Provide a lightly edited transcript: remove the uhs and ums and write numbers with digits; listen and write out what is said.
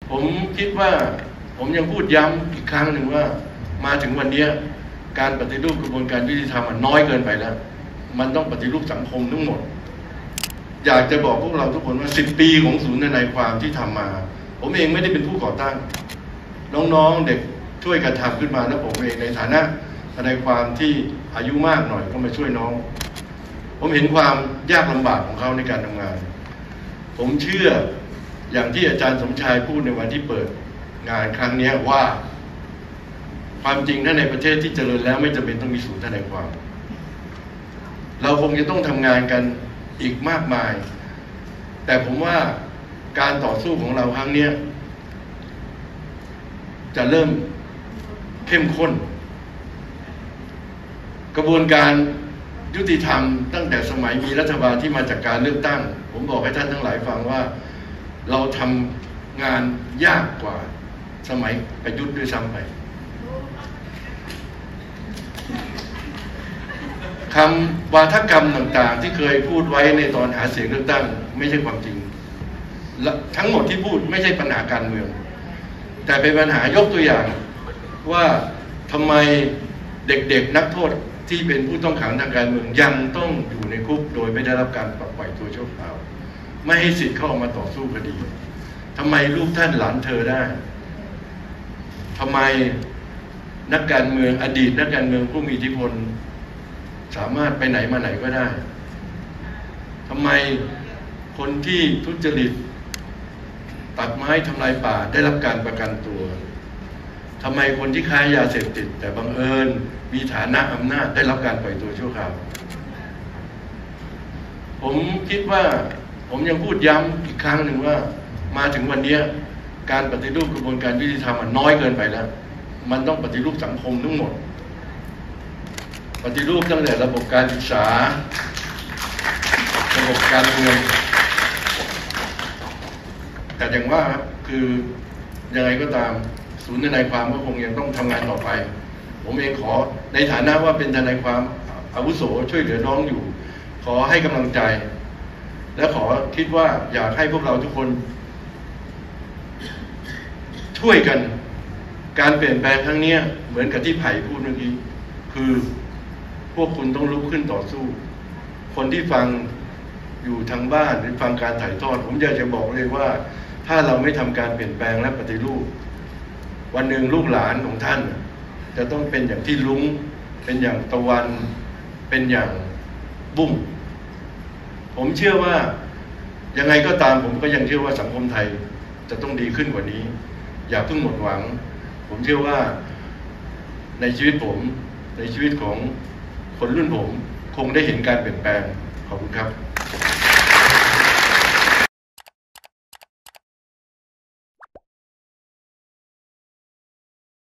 ผมคิดว่าผมยังพูดย้ำอีกครั้งหนึ่งว่ามาถึงวันนี้การปฏิรูปกระบวนการยุติธรรมมันน้อยเกินไปแล้วมันต้องปฏิรูปสังคมทั้งหมดอยากจะบอกพวกเราทุกคนว่า10 ปีของศูนย์ทนายความที่ทำมาผมเองไม่ได้เป็นผู้ก่อตั้งน้องๆเด็กช่วยกันทำขึ้นมาแล้วผมเองในฐานะทนายความที่อายุมากหน่อยก็มาช่วยน้องผมเห็นความยากลำบากของเขาในการทำงานผมเชื่ออย่างที่อาจารย์สมชายพูดในวันที่เปิดงานครั้งนี้ว่าความจริงถ้าในประเทศที่เจริญแล้วไม่จำเป็นต้องมีศูนย์ทนายความเราคงจะต้องทำงานกันอีกมากมายแต่ผมว่าการต่อสู้ของเราครั้งนี้จะเริ่มเข้มข้นกระบวนการยุติธรรมตั้งแต่สมัยมีรัฐบาลที่มาจากการเลือกตั้งผมบอกให้ท่านทั้งหลายฟังว่าเราทำงานยากกว่าสมัยประยุทธ์ด้วยซ้ำไปคำวาทกรรมต่างๆที่เคยพูดไว้ในตอนหาเสียงเลือกตั้งไม่ใช่ความจริงทั้งหมดที่พูดไม่ใช่ปัญหาการเมืองแต่เป็นปัญหายกตัวอย่างว่าทำไมเด็กๆนักโทษที่เป็นผู้ต้องขังทางการเมืองยังต้องอยู่ในคุกโดยไม่ได้รับการปล่อยตัวชั่วคราวไม่ให้สิทธิ์เข้ามาต่อสู้คดีทำไมลูกท่านหลานเธอได้ทำไมนักการเมืองอดีตนักการเมืองผู้มีอิทธิพลสามารถไปไหนมาไหนก็ได้ทำไมคนที่ทุจริตตัดไม้ทำลายป่าได้รับการประกันตัวทำไมคนที่ค้ายาเสพติดแต่บังเอิญมีฐานะอำนาจได้รับการปล่อยตัวชั่วคราวผมคิดว่าผมยังพูดย้ำอีกครั้งหนึ่งว่ามาถึงวันนี้การปฏิรูปกระบวนการยุติธรรมมันน้อยเกินไปแล้วมันต้องปฏิรูปสังคมทั้งหมดปฏิรูปตั้งแต่ระบบการศึกษาระบบการเมืองแต่อย่างว่าครับคือยังไงก็ตามศูนย์ทนายความก็คงยังต้องทำงานต่อไปผมเองขอในฐานะว่าเป็นทนายความอาวุโสช่วยเหลือน้องอยู่ขอให้กำลังใจและขอคิดว่าอยากให้พวกเราทุกคนช่วยกันการเปลี่ยนแปลงครั้งนี้เหมือนกับที่ไผ่พูดเมื่อกี้คือพวกคุณต้องลุกขึ้นต่อสู้คนที่ฟังอยู่ทางบ้านหรือฟังการถ่ายทอดผมอยากจะบอกเลยว่าถ้าเราไม่ทำการเปลี่ยนแปลงและปฏิรูปวันหนึ่งลูกหลานของท่านจะต้องเป็นอย่างที่ลุงเป็นอย่างตะวันเป็นอย่างบุ้งผมเชื่อว่ายังไงก็ตามผมก็ยังเชื่อว่าสังคมไทยจะต้องดีขึ้นกว่านี้อย่าเพิ่งหมดหวังผมเชื่อว่าในชีวิตผมในชีวิตของคนรุ่นผมคงได้เห็นการเปลี่ยนแปลงขอบคุณครับ